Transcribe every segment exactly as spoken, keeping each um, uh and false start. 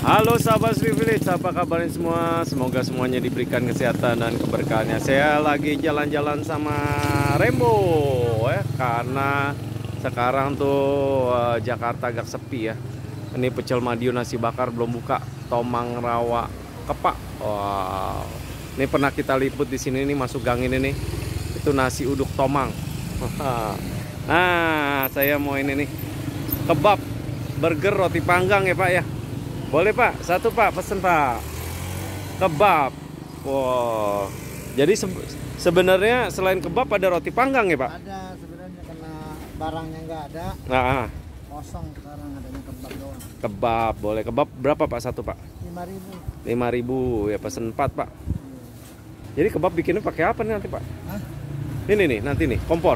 Halo sahabat Sri Village, apa kabarnya semua? Semoga semuanya diberikan kesehatan dan keberkahannya. Saya lagi jalan-jalan sama Rembo ya, karena sekarang tuh uh, Jakarta agak sepi ya. Ini pecel Madiun nasi bakar belum buka, tomang rawa kepak. Wow. Ini pernah kita liput di sini nih, masuk gang ini nih. Itu nasi uduk tomang. Nah, saya mau ini nih. Kebab, burger, roti panggang ya Pak ya. Boleh Pak, satu Pak, pesen Pak. Kebab. Wow. Jadi se sebenarnya selain kebab ada roti panggang ya Pak? Ada sebenarnya, karena barangnya nggak ada. Nah, Kosong sekarang, adanya kebab doang. kebab, boleh. Kebab berapa Pak satu Pak? lima ribu. lima ribu ya, pesen empat Pak. Jadi kebab bikinnya pakai apa nih nanti Pak? Hah? Ini nih, nanti nih, kompor.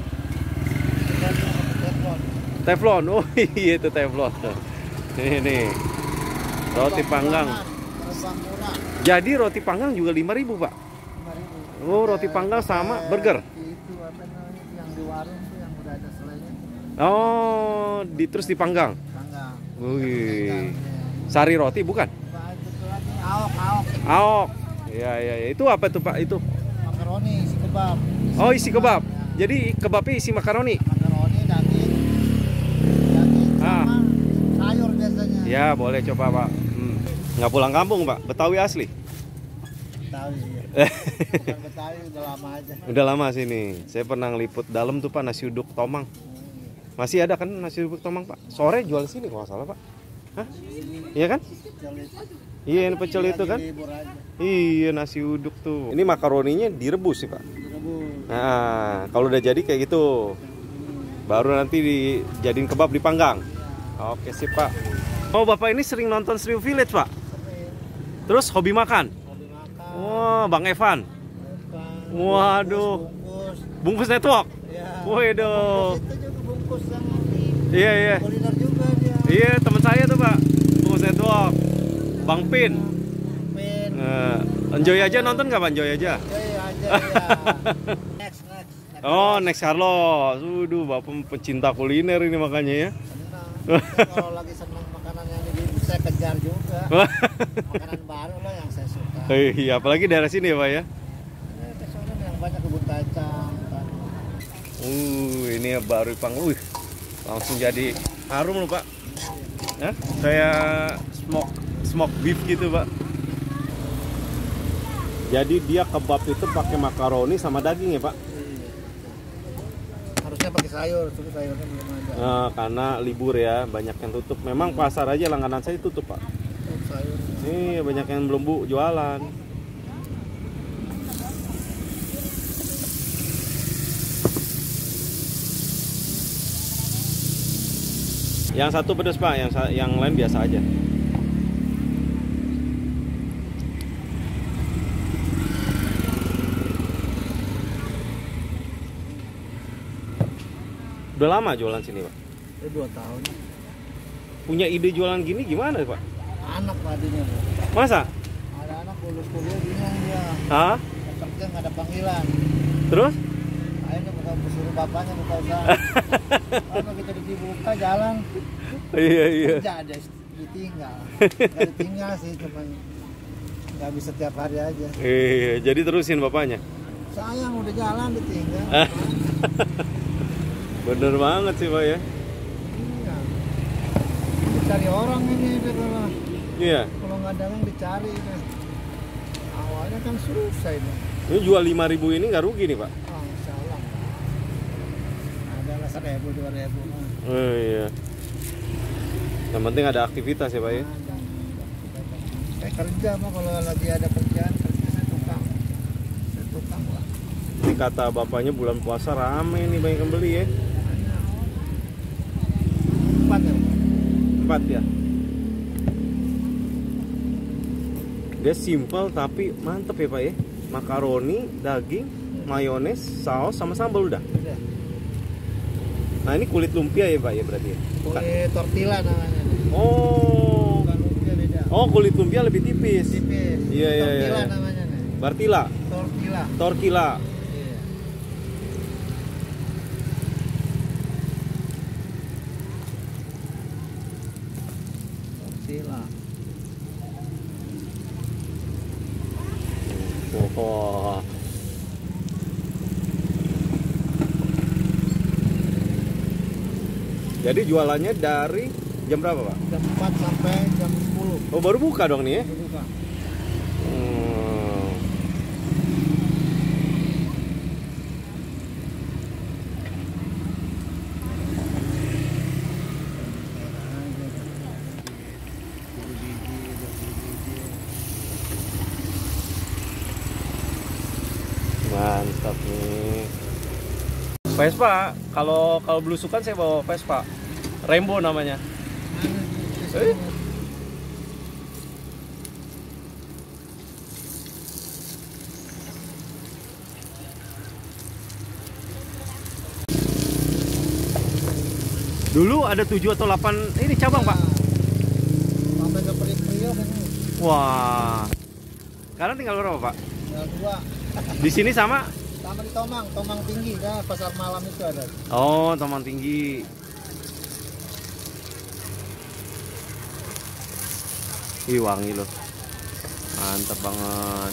Telepon. Teflon, oh iya itu teflon. Ini nih, roti panggang. Terbang murah. Jadi roti panggang juga lima ribu Pak? lima ribu. Oh, roti panggang sama burger? Itu apa namanya, yang di warung tuh yang udah ada selainya. Oh, di, terus dipanggang? Panggang. Wih. Sari roti bukan? Nah, itu lagi aok, aok. Aok. Iya, iya, ya. Itu apa tuh Pak itu? Makaroni, isi kebab. Isi Oh, isi kebab. Ya. Jadi kebabnya isi makaroni? Makaroni, daging. Daging Ah. sama sayur biasanya. Ya, boleh coba Pak. Hmm. Nggak pulang kampung Pak? Betawi asli? Betawi, iya. Bukan Betawi, udah lama aja. Udah lama sini. Saya pernah ngeliput dalam tuh Pak, nasi uduk tomang. Masih ada kan nasi uduk tomang Pak? Sore jual sini kalau nggak salah Pak. Hah? Iya kan? Iya, ini pecel itu kan? Iya, nasi uduk tuh. Ini makaroninya direbus sih Pak. Nah, kalau udah jadi kayak gitu, baru nanti dijadiin kebab dipanggang. Oke sip Pak. Oh, Bapak ini sering nonton Sri Village Pak? Terus hobi makan? Wah, Bang Evan. Waduh. Bungkus network. Waduh. Itu juga bungkus yang Iya, iya. kuliner juga dia. Iya, teman saya tuh Pak. Bungkus network. Bang Pin. Pin. Nah, enjoy aja nonton nggak Pak? Enjoy aja. Enjoy aja ya. Next, next. next. Oh, next Carlos. Waduh, Bapak pecinta kuliner ini makanya ya. Senang. Kalau lagi senang makanan yang ini saya kejar juga. Makanan baru loh yang saya suka. Iya, apalagi daerah sini ya Pak ya. Ini kesono yang banyak kebun kacang. Uh, ini ya baru pang. Wih, langsung jadi harum loh Pak. Ya, saya smoke smoke beef gitu Pak. Jadi dia kebab itu pakai makaroni sama daging ya Pak? Harusnya pakai sayur, tapi sayurnya belum ada. Nah, karena libur ya, banyak yang tutup. Memang pasar aja langganan saya tutup Pak. Untuk sayur. Nih banyak yang belum bu jualan. Yang satu pedas Pak, yang yang lain biasa aja. Udah lama jualan sini Pak? Ini dua tahun. Punya ide jualan gini gimana Pak? Anak tadinya. Masa? Ada anak lulus kuliah bingung dia. Hah? Kerja nggak ada panggilan. Terus? Akhirnya buka suruh bapaknya buka usaha. Kalau kita dibuka jalan. Iya iya. Kerja ada ditinggal. Nggak ditinggal sih, cuma nggak bisa tiap hari aja. Iya, jadi terusin bapaknya. Sayang udah jalan ditinggal. Bener banget sih Pak ya. Iya. Dicari orang ini kalau Iya. kalau nggak dagang dicari ini. Awalnya kan susah ini. Ini jual lima ribu ini nggak rugi nih Pak? Oh, insya Allah. Adalah seribu dua ribu. Oh iya. Yang penting ada aktivitas ya Pak ya. Saya kerja mah, kalau lagi ada kerjaan kerja saya tukang. Saya tukang lah. Ini kata bapaknya bulan puasa rame nih, banyak yang beli ya. Empat ya. Empat ya. Dia simple tapi mantep ya Pak ya. Makaroni, daging, mayones, saus sama sambal udah. Udah. Nah ini kulit lumpia ya Pak ya berarti ya? Kulit tortilla namanya. Oh. Bukan lumpia, beda. Oh, kulit lumpia lebih tipis. Tipis. Iya, iya, Tortilla iya. namanya nih. Bartilla, Tortilla. tortilla. Iya. Tortilla. Wah. Jadi jualannya dari jam berapa, Pak? Jam empat sampai jam sepuluh. Oh, baru buka dong nih ya? Baru buka. Hmm. Mantap nih. Vespa, kalau kalau belusukan saya bawa Vespa. Rainbow namanya. Eh? Dulu ada tujuh atau delapan ini cabang, Pak. Sampai ke Priok ini. Wah. Sekarang tinggal berapa, Pak? Tinggal dua. Di sini sama? Sama di Tomang, Tomang Tinggi kan pasar malam itu ada. Oh, Tomang Tinggi. Ih, wangi loh. Mantap banget.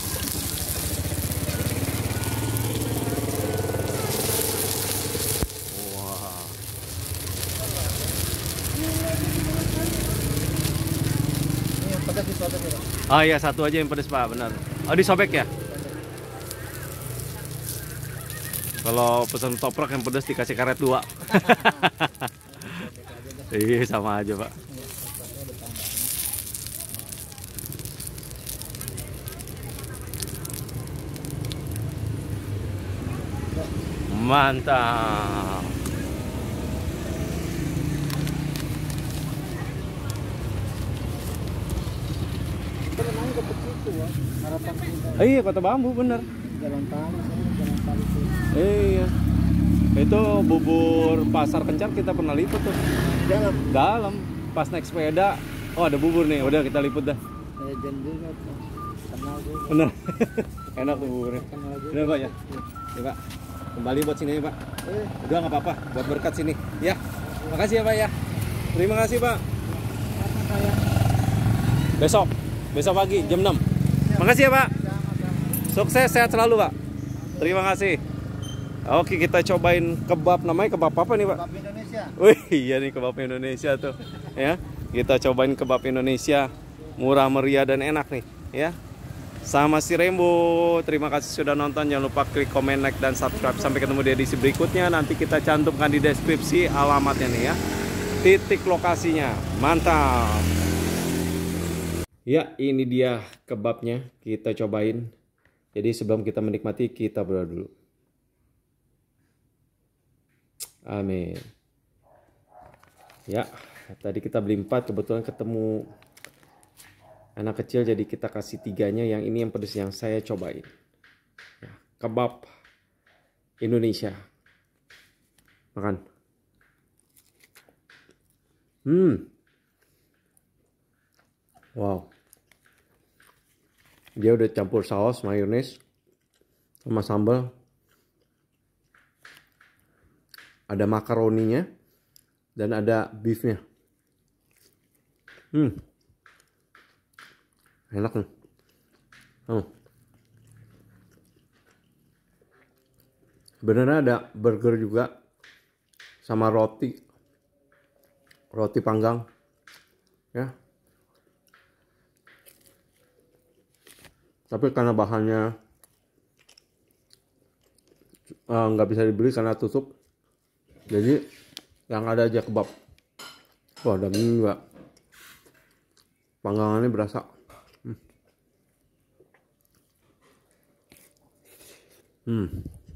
Wah. Ini yang pedas disobek ya, Pak. Ah iya, satu aja yang pedes, Pak, benar. Oh, disobek ya? Kalau pesan toprak yang pedas dikasih karet dua. Iya, sama aja, Pak. Mantap. Namanya deket situ ya, harapan kita. Eh, iya, Kota Bambu bener. Jalan tanah, jalan tali itu. Iya. Itu bubur pasar Kencar kita pernah liput tuh. Dalam. Dalam pas naik sepeda. Oh, ada bubur nih. Udah kita liput dah. Legend juga tuh. Kenal juga. Bener. Enak tuh buburnya. Kenal juga. Udah, Pak ya. Ya, Pak. Kembali buat sini ya, Pak. Eh, Udah nggak apa-apa, buat berkat sini. Ya. Makasih ya, Pak ya. Terima kasih, Pak. apa saya? Besok. Besok pagi jam enam. Makasih ya, Pak. Sukses, sehat selalu, Pak. Terima kasih. Oke, kita cobain kebab. Namanya kebab apa nih, Pak? Kebab Indonesia. Wih, iya nih kebab Indonesia tuh. Ya, kita cobain kebab Indonesia. Murah meriah dan enak nih, ya. Sama si Rainbow. Terima kasih sudah nonton. Jangan lupa klik komen, like, dan subscribe. Sampai ketemu di edisi berikutnya. Nanti kita cantumkan di deskripsi alamatnya nih ya. Titik lokasinya. Mantap. Ya, ini dia kebabnya. Kita cobain. Jadi sebelum kita menikmati, kita berdoa dulu. Amin. Ya, tadi kita beli empat, kebetulan ketemu anak kecil, jadi kita kasih tiganya. Yang ini yang pedas yang saya cobain. Ya, kebab Indonesia. Makan. Hmm. Wow. Dia udah campur saus, mayones, sama sambal. Ada makaroninya dan ada beefnya. Hmm. Enak nih. Hmm. Sebenarnya ada burger juga sama roti. Roti panggang. Ya. Tapi karena bahannya nggak uh, bisa dibeli karena tutup, jadi yang ada aja kebab. Wah, daging juga panggangannya berasa. Hmm. Hmm.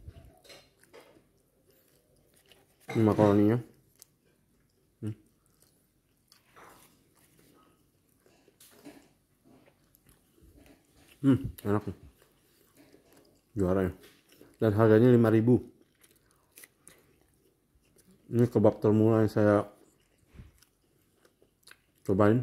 Ini makaroninya. Hmm. Hmm, enak nih. Juara ya. Dan harganya lima ribu. Ini kebab termurah yang saya cobain.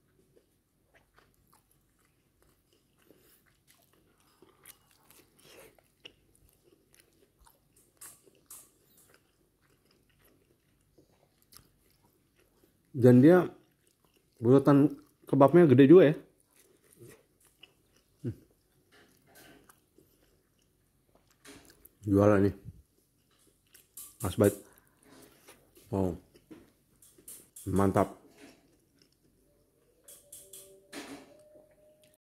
Dan dia bulatan kebabnya gede juga ya. Jualan nih. Mas baik. Oh. Mantap.